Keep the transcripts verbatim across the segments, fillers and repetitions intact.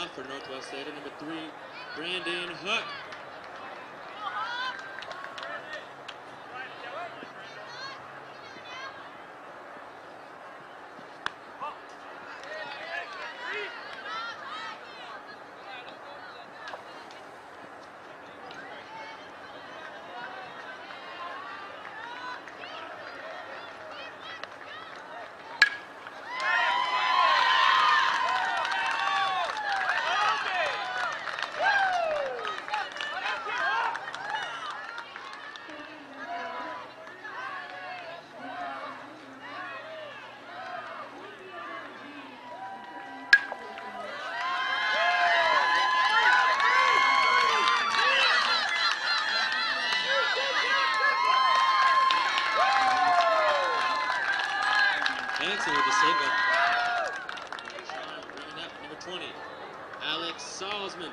for Northwest Ada. Number three, Brandon Huck. Hanson with the single. Bringing up number twenty, Alex Salzman.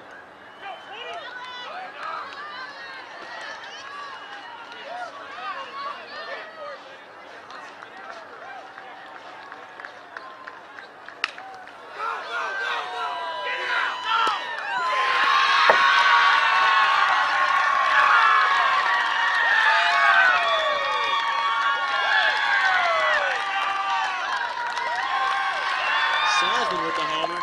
Salzman with the homer.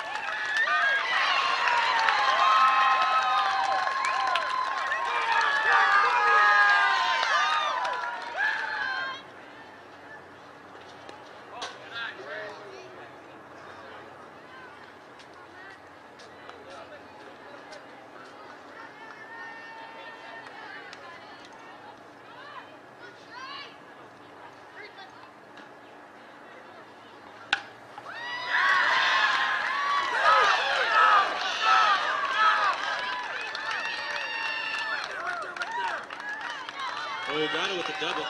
Oh, got it with a double.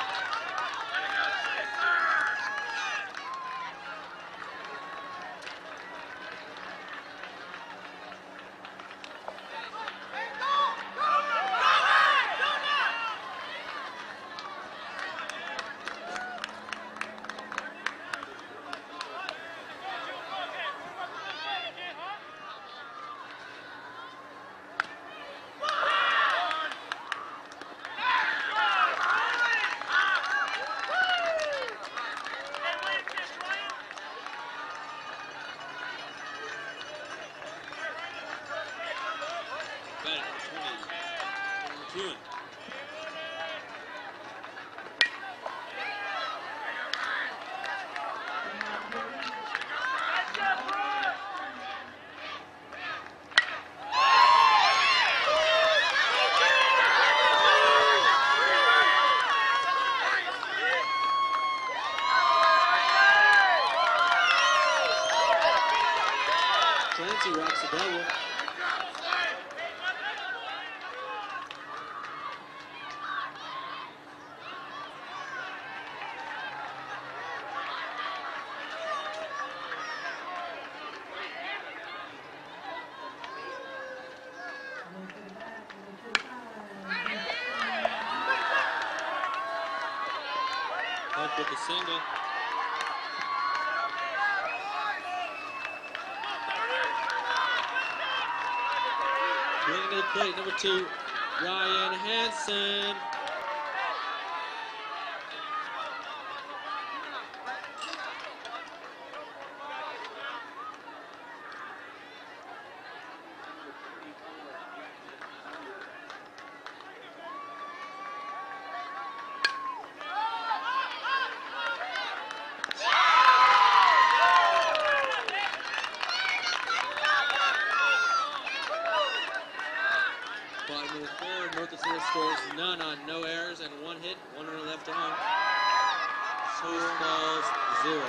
June. Clancy rocks the double. Huck with the single. Bringing to the plate, number two, Ryan Hanson. Bottom of the third, Northwest Ada scores none on no errors and one hit, one runner left on. Two balls, zero.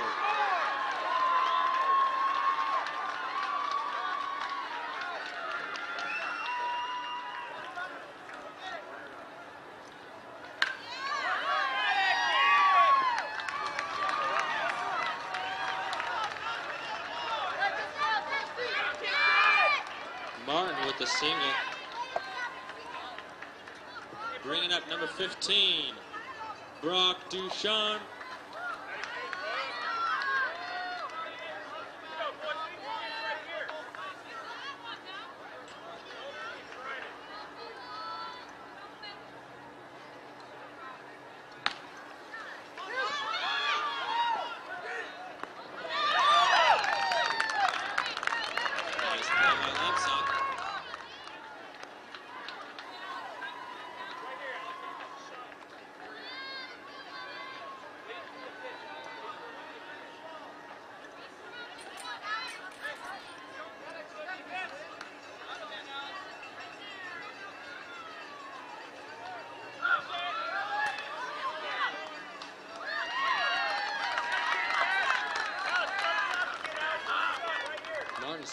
Martin with the single. Bringing up number fifteen, Brock Ducharme.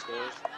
scores.